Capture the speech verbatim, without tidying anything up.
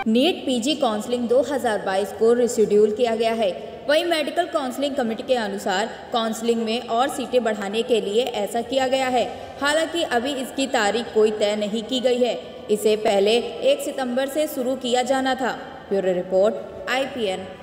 NEET PG counselling दो हज़ार बाईस को रिशेड्यूल किया गया है। वहीं मेडिकल काउंसलिंग कमेटी के अनुसार काउंसलिंग में और सीटें बढ़ाने के लिए ऐसा किया गया है। हालांकि अभी इसकी तारीख कोई तय नहीं की गई है। इसे पहले एक सितंबर से शुरू किया जाना था। Bureau report I P N.